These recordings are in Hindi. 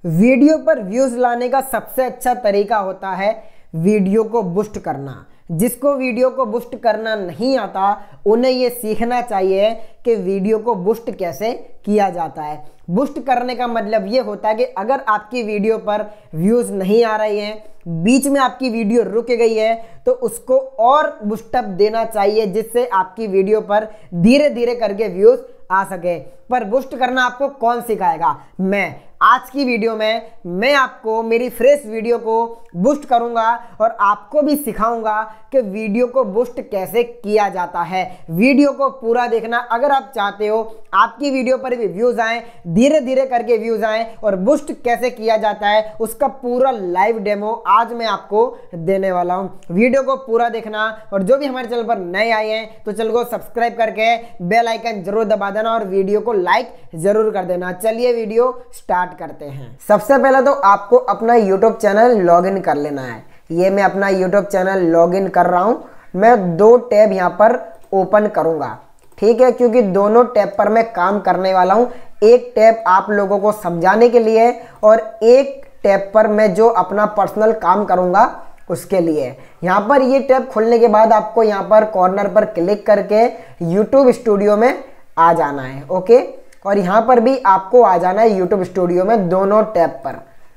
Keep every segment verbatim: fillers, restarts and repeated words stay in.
वीडियो पर व्यूज लाने का सबसे अच्छा तरीका होता है वीडियो को बूस्ट करना। जिसको वीडियो को बूस्ट करना नहीं आता उन्हें ये सीखना चाहिए कि वीडियो को बूस्ट कैसे किया जाता है। बूस्ट करने का मतलब ये होता है कि अगर आपकी वीडियो पर व्यूज नहीं आ रहे हैं, बीच में आपकी वीडियो रुक गई है, तो उसको और बूस्टअप देना चाहिए जिससे आपकी वीडियो पर धीरे धीरे करके व्यूज आ सके। पर बूस्ट करना आपको कौन सिखाएगा? मैं आज की वीडियो में मैं आपको मेरी फ्रेश वीडियो को बूस्ट करूंगा और आपको भी सिखाऊंगा कि वीडियो को बूस्ट कैसे किया जाता है। वीडियो को पूरा देखना अगर आप चाहते हो आपकी वीडियो पर भी व्यूज आए, धीरे धीरे करके व्यूज आए, और बूस्ट कैसे किया जाता है उसका पूरा लाइव डेमो आज मैं आपको देने वाला हूं। वीडियो को पूरा देखना, और जो भी हमारे चैनल पर नए आए हैं तो चैनल को सब्सक्राइब करके बेल आइकन जरूर दबा देना और वीडियो को लाइक जरूर कर देना। चलिए वीडियो स्टार्ट करते हैं। सबसे पहले तो आपको अपना यूट्यूब चैनल लॉगिन कर लेना है। ये मैं अपना यूट्यूब चैनल लॉगिन कर रहा हूं। मैं दो टैब यहां पर ओपन करूंगा, ठीक है, क्योंकि दोनों टैब पर मैं काम करने वाला हूं। एक टैब आप लोगों को समझाने के लिए और एक टैब पर मैं जो अपना पर्सनल काम करूंगा उसके लिए। यहाँ पर ये टैब खोलने के बाद आपको यहाँ पर कॉर्नर पर क्लिक करके यूट्यूब स्टूडियो में आ जाना है, ओके। और यहाँ पर भी आपको आ जाना है यूट्यूब स्टूडियो में, दोनों टैब पर।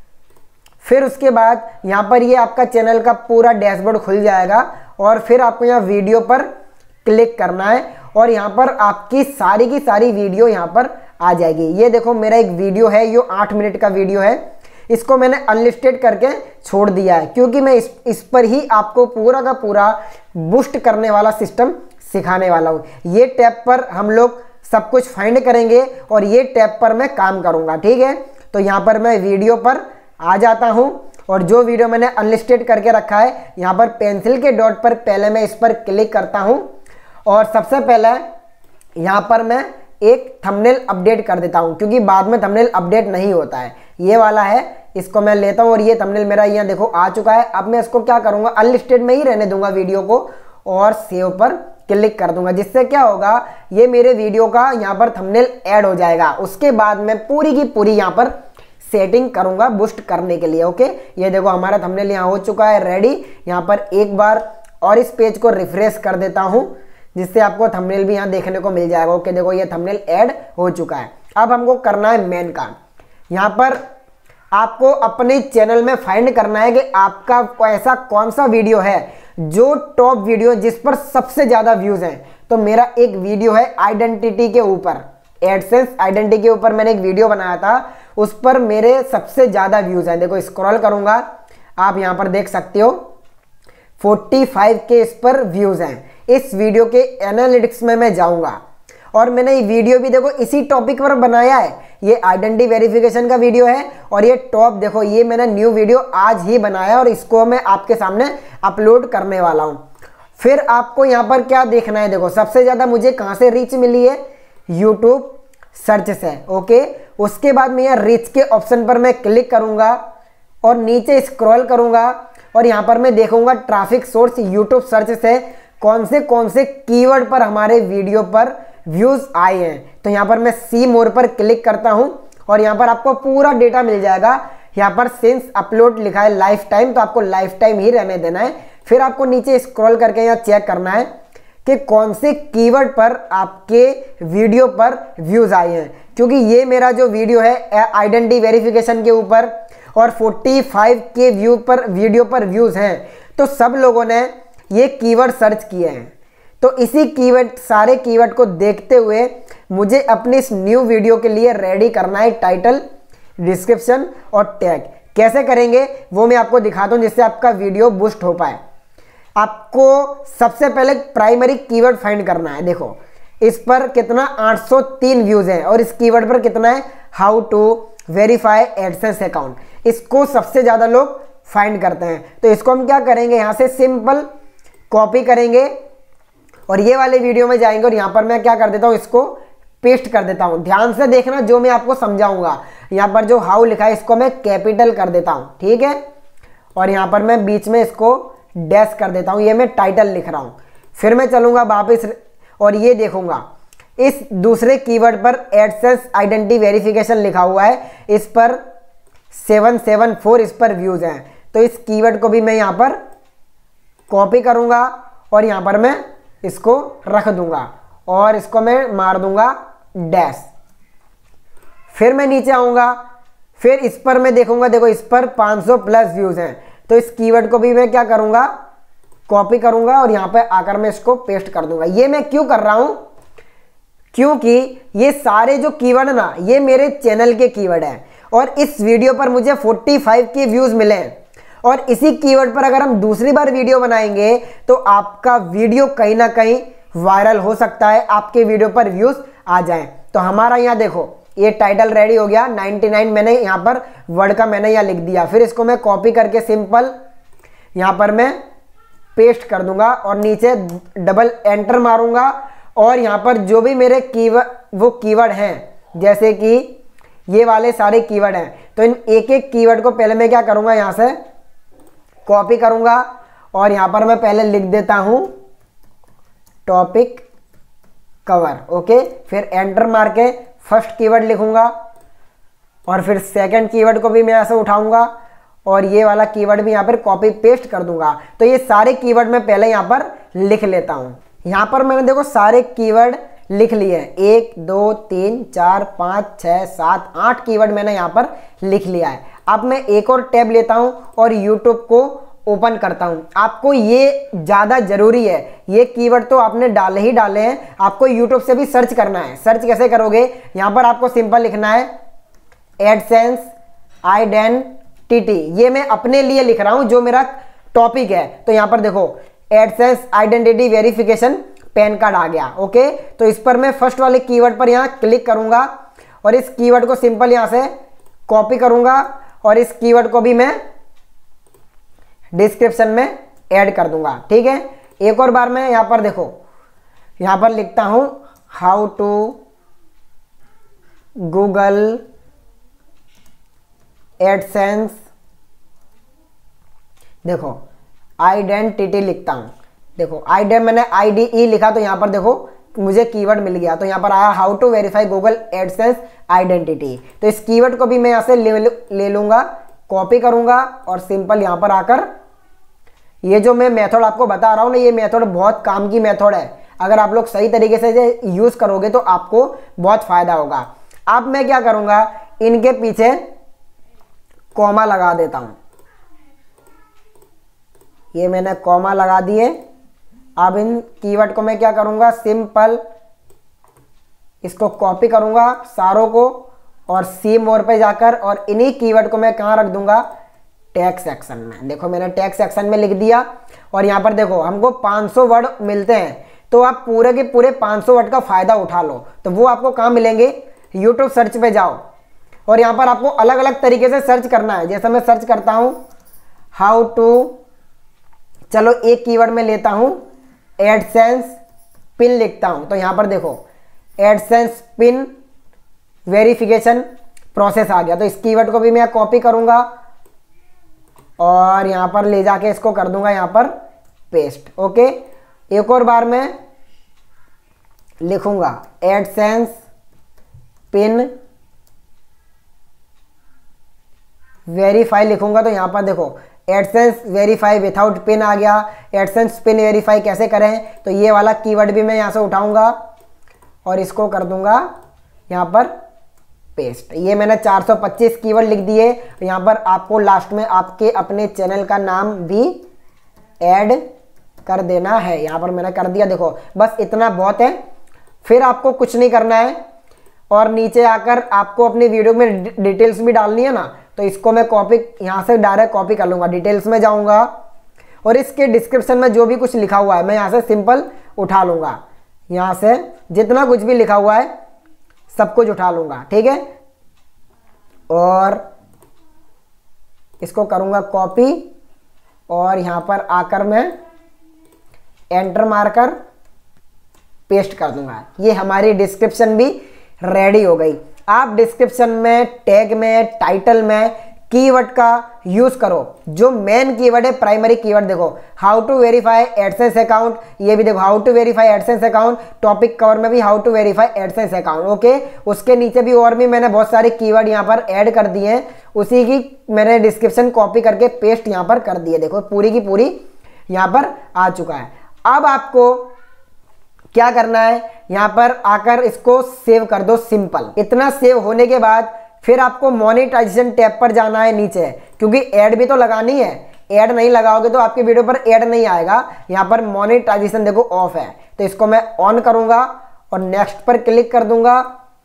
फिर उसके बाद यहाँ पर ये आपका चैनल का पूरा डैशबोर्ड खुल जाएगा और फिर आपको यहाँ वीडियो पर क्लिक करना है और यहाँ पर आपकी सारी की सारी वीडियो यहाँ पर आ जाएगी। ये देखो मेरा एक वीडियो है, ये आठ मिनट का वीडियो है। इसको मैंने अनलिस्टेड करके छोड़ दिया है क्योंकि मैं इस इस पर ही आपको पूरा का पूरा बूस्ट करने वाला सिस्टम सिखाने वाला हूँ। ये टैब पर हम लोग सब कुछ फाइंड करेंगे और ये टैब पर मैं काम करूंगा, ठीक है। तो यहाँ पर मैं वीडियो पर आ जाता हूँ और जो वीडियो मैंने अनलिस्टेड करके रखा है यहाँ पर पेंसिल के डॉट पर पहले मैं इस पर क्लिक करता हूँ और सबसे पहले यहाँ पर मैं एक थंबनेल अपडेट कर देता हूँ क्योंकि बाद में थंबनेल अपडेट नहीं होता है। ये वाला है, इसको मैं लेता हूँ और ये थंबनेल मेरा यहाँ देखो आ चुका है। अब मैं इसको क्या करूँगा, अनलिस्टेड में ही रहने दूंगा वीडियो को और सेव पर क्लिक कर दूंगा, जिससे क्या होगा, ये मेरे वीडियो का यहाँ पर थंबनेल ऐड हो जाएगा। उसके बाद मैं पूरी की पूरी यहाँ पर सेटिंग करूंगा बूस्ट करने के लिए, ओके। ये देखो हमारा थंबनेल यहाँ हो चुका है रेडी। यहाँ पर एक बार और इस पेज को रिफ्रेश कर देता हूँ जिससे आपको थंबनेल भी यहाँ देखने को मिल जाएगा, ओके। देखो ये थंबनेल ऐड हो चुका है। अब हमको करना है मेन काम। यहाँ पर आपको अपने चैनल में फाइंड करना है कि आपका ऐसा कौन सा वीडियो है जो टॉप वीडियो जिस पर सबसे ज्यादा व्यूज हैं। तो मेरा एक वीडियो है आइडेंटिटी के ऊपर, एडसेंस आइडेंटिटी के ऊपर मैंने एक वीडियो बनाया था, उस पर मेरे सबसे ज्यादा व्यूज हैं। देखो स्क्रॉल करूंगा, आप यहां पर देख सकते हो पैंतालीस के इस पर व्यूज हैं। इस वीडियो के एनालिटिक्स में मैं जाऊंगा और मैंने ये वीडियो भी देखो इसी टॉपिक पर बनाया है। ये आइडेंटिटी वेरिफिकेशन का वीडियो है और ये टॉप देखो, ये मैंने न्यू वीडियो आज ही बनाया और इसको मैं आपके सामने अपलोड करने वाला हूं। फिर आपको यहां पर क्या देखना है, देखो सबसे ज्यादा मुझे कहां से रीच मिली है, यूट्यूब सर्च से, ओके। उसके बाद मैं यहाँ रीच के ऑप्शन पर मैं क्लिक करूंगा और नीचे स्क्रॉल करूंगा और यहां पर मैं देखूंगा ट्रैफिक सोर्स यूट्यूब सर्च से कौन से कौन से कीवर्ड पर हमारे वीडियो पर व्यूज आए हैं। तो यहाँ पर मैं सी मोर पर क्लिक करता हूं और यहाँ पर आपको पूरा डेटा मिल जाएगा। यहाँ पर सिंस अपलोड लिखा है लाइफ टाइम, तो आपको लाइफ टाइम ही रहने देना है। फिर आपको नीचे स्क्रॉल करके यहाँ चेक करना है कि कौन से कीवर्ड पर आपके वीडियो पर व्यूज आए हैं, क्योंकि ये मेरा जो वीडियो है आइडेंटिटी वेरिफिकेशन के ऊपर और पैंतालीस के व्यू पर वीडियो पर व्यूज हैं, तो सब लोगों ने ये कीवर्ड सर्च किए हैं। तो इसी कीवर्ड, सारे कीवर्ड को देखते हुए मुझे अपनी इस न्यू वीडियो के लिए रेडी करना है टाइटल, डिस्क्रिप्शन और टैग। कैसे करेंगे वो मैं आपको दिखाता हूं जिससे आपका वीडियो बूस्ट हो पाए। आपको सबसे पहले प्राइमरी कीवर्ड फाइंड करना है। देखो इस पर कितना आठ सौ तीन व्यूज हैं और इस कीवर्ड पर कितना है, how to verify AdSense account. इसको सबसे ज्यादा लोग फाइंड करते हैं। तो इसको हम क्या करेंगे, यहां से सिंपल कॉपी करेंगे और ये वाले वीडियो में जाएंगे और यहां पर मैं क्या कर देता हूं, इसको पेस्ट कर देता हूं। ध्यान से देखना जो मैं आपको समझाऊंगा। यहां पर जो हाउ लिखा है इसको मैं कैपिटल कर देता हूं, ठीक है। और यहां पर मैं बीच में इसको डैश कर देता हूं, ये मैं टाइटल लिख रहा हूं। फिर मैं चलूंगा वापस और ये देखूंगा इस दूसरे कीवर्ड पर एडसेंस आइडेंटिटी वेरिफिकेशन लिखा हुआ है, इस पर सेवन सेवन फोर इस पर व्यूज हैं। तो इस कीवर्ड को भी मैं यहाँ पर कॉपी करूँगा और यहाँ पर मैं इसको रख दूंगा और इसको मैं मार दूंगा डैश। फिर मैं नीचे आऊँगा, फिर इस पर मैं देखूंगा, देखो इस पर पाँच सौ प्लस व्यूज हैं। तो इस कीवर्ड को भी मैं क्या करूँगा, कॉपी करूँगा और यहाँ पे आकर मैं इसको पेस्ट कर दूंगा। ये मैं क्यों कर रहा हूँ, क्योंकि ये सारे जो कीवर्ड ना ये मेरे चैनल के कीवर्ड हैं और इस वीडियो पर मुझे पैंतालीस के व्यूज मिले हैं और इसी कीवर्ड पर अगर हम दूसरी बार वीडियो बनाएंगे तो आपका वीडियो कहीं ना कहीं वायरल हो सकता है, आपके वीडियो पर व्यूज आ जाएं। तो हमारा यहाँ देखो ये टाइटल रेडी हो गया, निन्यानवे मैंने यहाँ पर वर्ड का मैंने यहाँ लिख दिया। फिर इसको मैं कॉपी करके सिंपल यहाँ पर मैं पेस्ट कर दूंगा और नीचे डबल एंटर मारूंगा और यहाँ पर जो भी मेरे कीवर्ड वो कीवर्ड हैं, जैसे कि ये वाले सारे कीवर्ड हैं, तो इन एक एक कीवर्ड को पहले मैं क्या करूँगा, यहाँ से कॉपी करूँगा और यहाँ पर मैं पहले लिख देता हूँ टॉपिक कवर। ओके, फिर एंटर मार के फर्स्ट कीवर्ड लिखूंगा और फिर सेकंड कीवर्ड को भी मैं ऐसे उठाऊंगा और ये वाला कीवर्ड भी यहाँ पर कॉपी पेस्ट कर दूंगा। तो ये सारे कीवर्ड मैं पहले यहाँ पर लिख लेता हूँ। यहाँ पर मैंने देखो सारे कीवर्ड लिख लिए हैं, एक दो तीन चार पाँच छः सात आठ कीवर्ड मैंने यहाँ पर लिख लिया है। अब मैं एक और टैब लेता हूँ और यूट्यूब को ओपन करता हूँ। आपको ये ज़्यादा ज़रूरी है, ये कीवर्ड तो आपने डाले ही डाले हैं, आपको यूट्यूब से भी सर्च करना है। सर्च कैसे करोगे, यहाँ पर आपको सिंपल लिखना है एडसेंस आइडेंटिटी। ये मैं अपने लिए लिख रहा हूँ जो मेरा टॉपिक है। तो यहाँ पर देखो AdSense identity verification PAN card आ गया। ओके, तो इस पर मैं फर्स्ट वाले कीवर्ड पर यहाँ क्लिक करूँगा और इस कीवर्ड को सिंपल यहाँ से कॉपी करूँगा और इस कीवर्ड को भी मैं डिस्क्रिप्शन में ऐड कर दूंगा। ठीक है, एक और बार मैं यहां पर देखो यहां पर लिखता हूं हाउ टू गूगल एडसेंस, देखो आइडेंटिटी लिखता हूं। देखो आइडेंट मैंने आई डी ई लिखा तो यहां पर देखो मुझे कीवर्ड मिल गया। तो यहां पर आया how to verify Google AdSense identity. तो इस कीवर्ड को भी मैं यहां से ले, ले लूंगा, कॉपी करूंगा और सिंपल यहां पर आकर ये जो मैं मेथड आपको बता रहा हूं ना, ये मेथड बहुत काम की मेथड है। अगर आप लोग सही तरीके से यूज करोगे तो आपको बहुत फायदा होगा। अब मैं क्या करूंगा, इनके पीछे कॉमा लगा देता हूं। ये मैंने कॉमा लगा दिए। अब इन कीवर्ड को मैं क्या करूंगा, सिंपल इसको कॉपी करूंगा सारों को और सी मोर पे जाकर और इन्हीं कीवर्ड को मैं कहाँ रख दूंगा, टैग सेक्शन में। देखो मैंने टैग सेक्शन में लिख दिया और यहाँ पर देखो हमको पाँच सौ वर्ड मिलते हैं। तो आप पूरे के पूरे पाँच सौ वर्ड का फायदा उठा लो। तो वो आपको कहाँ मिलेंगे, यूट्यूब सर्च पे जाओ और यहाँ पर आपको अलग अलग तरीके से सर्च करना है। जैसे मैं सर्च करता हूँ हाउ टू, चलो एक कीवर्ड में लेता हूँ एडसेंस पिन लिखता हूँ। तो यहाँ पर देखो एडसेंस पिन वेरिफिकेशन प्रोसेस आ गया। तो इस कीवर्ड को भी मैं कॉपी करूंगा और यहां पर ले जाके इसको कर दूंगा यहां पर पेस्ट। ओके, एक और बार मैं लिखूंगा एडसेंस पिन वेरीफाई लिखूंगा। तो यहां पर देखो एडसेंस वेरीफाई विथआउट पिन आ गया। एडसेंस पिन वेरीफाई कैसे करें, तो ये वाला कीवर्ड भी मैं यहां से उठाऊंगा और इसको कर दूंगा यहां पर पेस्ट। ये मैंने चार सौ पच्चीस कीवर्ड लिख दिए। यहाँ पर आपको लास्ट में आपके अपने चैनल का नाम भी ऐड कर देना है। यहाँ पर मैंने कर दिया, देखो बस इतना बहुत है। फिर आपको कुछ नहीं करना है और नीचे आकर आपको अपनी वीडियो में डिटेल्स भी डालनी है ना, तो इसको मैं कॉपी यहाँ से डायरेक्ट कॉपी कर लूँगा। डिटेल्स में जाऊँगा और इसके डिस्क्रिप्शन में जो भी कुछ लिखा हुआ है मैं यहाँ से सिंपल उठा लूँगा। यहाँ से जितना कुछ भी लिखा हुआ है सब कुछ उठा लूंगा। ठीक है, और इसको करूंगा कॉपी और यहां पर आकर मैं एंटर मारकर पेस्ट कर दूंगा। ये हमारी डिस्क्रिप्शन भी रेडी हो गई। आप डिस्क्रिप्शन में, टैग में, टाइटल में कीवर्ड का यूज करो। जो मेन कीवर्ड है, प्राइमरी कीवर्ड देखो, how to verify AdSense account, ये भी देखो how to verify AdSense account, topic cover में भी how to verify AdSense account. Okay, उसके नीचे भी और भी मैंने बहुत सारे कीवर्ड यहाँ पर ऐड कर दिए हैं, उसी की मैंने डिस्क्रिप्शन कॉपी करके पेस्ट यहाँ पर कर दिए। देखो पूरी की पूरी यहाँ पर आ चुका है। अब आपको क्या करना है, यहाँ पर आकर इसको सेव कर दो सिंपल। इतना सेव होने के बाद फिर आपको मोनेटाइजेशन टैब पर जाना है नीचे, क्योंकि ऐड भी तो लगानी है। ऐड नहीं लगाओगे तो आपकी वीडियो पर ऐड नहीं आएगा। यहाँ पर मोनेटाइजेशन देखो ऑफ है, तो इसको मैं ऑन करूंगा और नेक्स्ट पर क्लिक कर दूंगा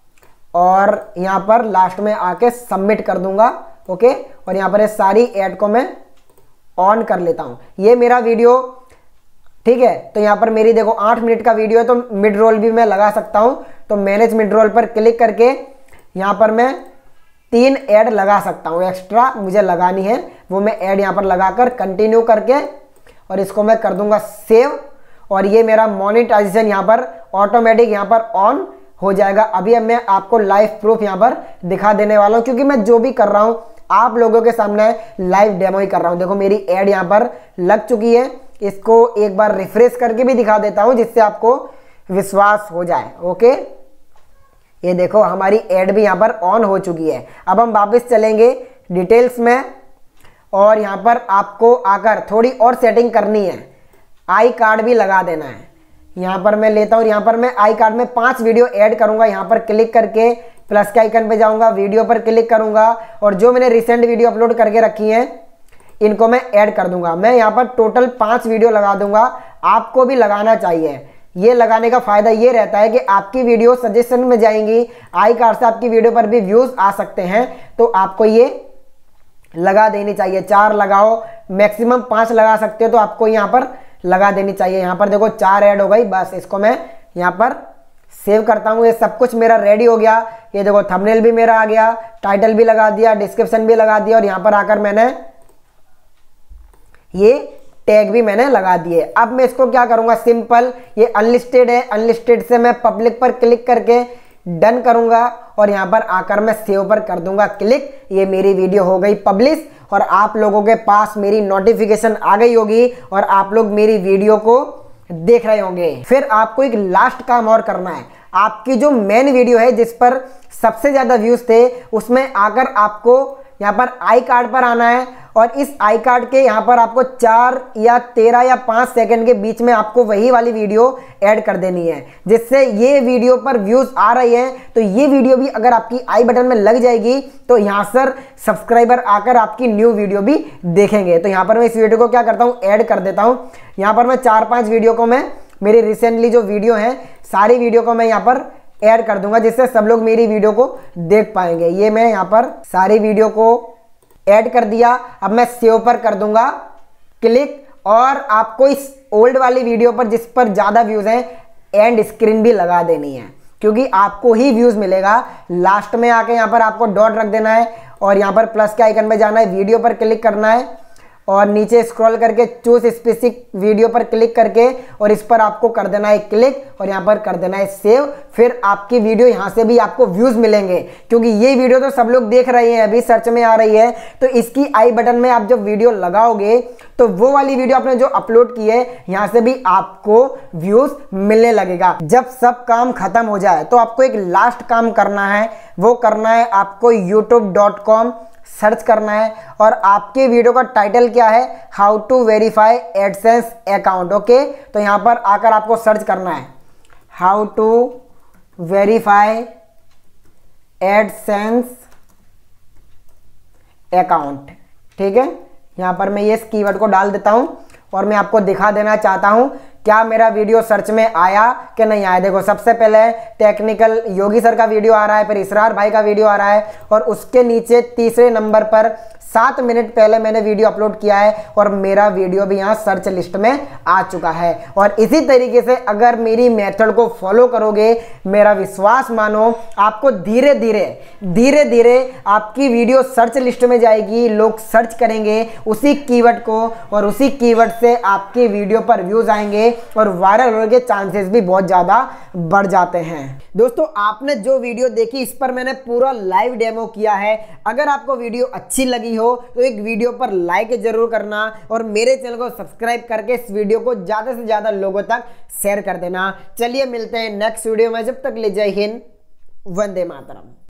और यहाँ पर लास्ट में आके सबमिट कर दूंगा। ओके, और यहाँ पर ये सारी ऐड को मैं ऑन कर लेता हूँ। ये मेरा वीडियो ठीक है, तो यहाँ पर मेरी देखो आठ मिनट का वीडियो है, तो मिड रोल भी मैं लगा सकता हूँ। तो मैनेज मिड रोल पर क्लिक करके यहाँ पर मैं तीन ऐड लगा सकता हूँ, एक्स्ट्रा मुझे लगानी है, वो मैं ऐड यहाँ पर लगाकर कंटिन्यू करके और इसको मैं कर दूंगा सेव। और ये मेरा मोनेटाइजेशन यहाँ पर ऑटोमेटिक यहाँ पर ऑन हो जाएगा। अभी अब मैं आपको लाइव प्रूफ यहाँ पर दिखा देने वाला हूँ, क्योंकि मैं जो भी कर रहा हूँ आप लोगों के सामने लाइव डेमो ही कर रहा हूँ। देखो मेरी ऐड यहाँ पर लग चुकी है, इसको एक बार रिफ्रेश करके भी दिखा देता हूँ जिससे आपको विश्वास हो जाए। ओके, ये देखो हमारी ऐड भी यहाँ पर ऑन हो चुकी है। अब हम वापस चलेंगे डिटेल्स में और यहाँ पर आपको आकर थोड़ी और सेटिंग करनी है, आई कार्ड भी लगा देना है। यहाँ पर मैं लेता हूँ, यहाँ पर मैं आई कार्ड में पांच वीडियो ऐड करूंगा। यहाँ पर क्लिक करके प्लस के आइकन पे जाऊंगा, वीडियो पर क्लिक करूंगा और जो मैंने रिसेंट वीडियो अपलोड करके रखी है इनको मैं ऐड कर दूंगा। मैं यहाँ पर टोटल पांच वीडियो लगा दूंगा, आपको भी लगाना चाहिए। ये लगाने का फायदा ये रहता है कि आपकी वीडियो सजेशन में जाएंगी, आई कार्ड से आपकी वीडियो पर भी व्यूज आ सकते हैं, तो आपको ये लगा देनी चाहिए। चार लगाओ, मैक्सिमम पांच लगा सकते हो, तो आपको यहाँ पर लगा देनी चाहिए। यहाँ पर देखो चार ऐड हो गई, बस इसको मैं यहाँ पर सेव करता हूँ। ये सब कुछ मेरा रेडी हो गया। ये देखो थंबनेल भी मेरा आ गया, टाइटल भी लगा दिया, डिस्क्रिप्शन भी लगा दिया और यहाँ पर आकर मैंने ये टैग भी मैंने लगा दिए। अब मैं इसको क्या करूंगा, सिंपल, ये अनलिस्टेड है, अनलिस्टेड से मैं पब्लिक पर क्लिक करके डन करूंगा और यहां पर आकर मैं सेव पर कर दूंगा क्लिक। ये मेरी वीडियो हो गई पब्लिश और आप लोगों के पास मेरी नोटिफिकेशन आ गई होगी और आप लोग मेरी वीडियो को देख रहे होंगे। फिर आपको एक लास्ट काम और करना है, आपकी जो मेन वीडियो है जिस पर सबसे ज्यादा व्यूज थे उसमें आकर आपको यहाँ पर आई कार्ड पर आना है और इस आई कार्ड के यहाँ पर आपको चार या तेरह या पाँच सेकंड के बीच में आपको वही वाली वीडियो ऐड कर देनी है, जिससे ये वीडियो पर व्यूज आ रही है तो ये वीडियो भी अगर आपकी आई बटन में लग जाएगी तो यहाँ सर सब्सक्राइबर आकर आपकी न्यू वीडियो भी देखेंगे। तो यहाँ पर मैं इस वीडियो को क्या करता हूँ, ऐड कर देता हूँ। यहाँ पर मैं चार पाँच वीडियो को मैं मेरी रिसेंटली जो वीडियो है सारी वीडियो को मैं यहाँ पर ऐड कर दूंगा, जिससे सब लोग मेरी वीडियो को देख पाएंगे। ये मैं यहाँ पर सारी वीडियो को ऐड कर दिया। अब मैं सेव पर कर दूंगा क्लिक और आपको इस ओल्ड वाली वीडियो पर जिस पर ज्यादा व्यूज हैं एंड स्क्रीन भी लगा देनी है, क्योंकि आपको ही व्यूज मिलेगा। लास्ट में आके यहाँ पर आपको डॉट रख देना है और यहाँ पर प्लस के आइकन पे जाना है, वीडियो पर क्लिक करना है और नीचे स्क्रॉल करके चूज स्पेसिफिक वीडियो पर क्लिक करके और इस पर आपको कर देना है क्लिक और यहाँ पर कर देना है सेव। फिर आपकी वीडियो यहाँ से भी आपको व्यूज मिलेंगे, क्योंकि ये वीडियो तो सब लोग देख रहे हैं, अभी सर्च में आ रही है। तो इसकी आई बटन में आप जब वीडियो लगाओगे तो वो वाली वीडियो आपने जो अपलोड की है यहाँ से भी आपको व्यूज मिलने लगेगा। जब सब काम खत्म हो जाए तो आपको एक लास्ट काम करना है, वो करना है आपको यूट्यूब डॉट कॉम सर्च करना है और आपके वीडियो का टाइटल क्या है, how to verify AdSense account. Okay, तो यहां पर आकर आपको सर्च करना है how to verify AdSense account. ठीक है, यहां पर मैं ये कीवर्ड को डाल देता हूं और मैं आपको दिखा देना चाहता हूं क्या मेरा वीडियो सर्च में आया कि नहीं आया। देखो सबसे पहले टेक्निकल योगी सर का वीडियो आ रहा है, फिर इसरार भाई का वीडियो आ रहा है और उसके नीचे तीसरे नंबर पर सात मिनट पहले मैंने वीडियो अपलोड किया है और मेरा वीडियो भी यहाँ सर्च लिस्ट में आ चुका है। और इसी तरीके से अगर मेरी मेथड को फॉलो करोगे, मेरा विश्वास मानो, आपको धीरे धीरे धीरे धीरे आपकी वीडियो सर्च लिस्ट में जाएगी, लोग सर्च करेंगे उसी कीवर्ड को और उसी कीवर्ड से आपकी वीडियो पर व्यूज आएंगे और वायरल होने के चांसेस भी बहुत ज़्यादा बढ़ जाते हैं। दोस्तों आपने जो वीडियो देखी इस पर मैंने पूरा लाइव डेमो किया है। अगर आपको वीडियो अच्छी लगी हो तो एक वीडियो पर लाइक जरूर करना और मेरे चैनल को सब्सक्राइब करके इस वीडियो को ज़्यादा से ज़्यादा लोगों तक शेयर कर देना। चलिए मिलते हैं नेक्स्ट वीडियो में, जब तक ले जय हिंद, वंदे मातरम।